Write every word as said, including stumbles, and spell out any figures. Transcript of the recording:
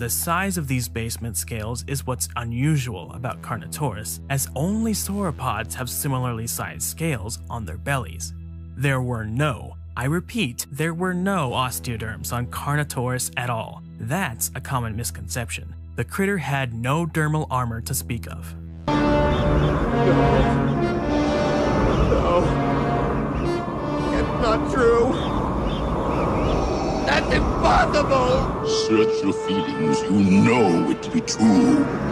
The size of these basement scales is what's unusual about Carnotaurus, as only sauropods have similarly sized scales on their bellies. There were no, I repeat, there were no osteoderms on Carnotaurus at all. That's a common misconception. The critter had no dermal armor to speak of. No. No. It's not true. That's impossible! Search your feelings. You know it to be true.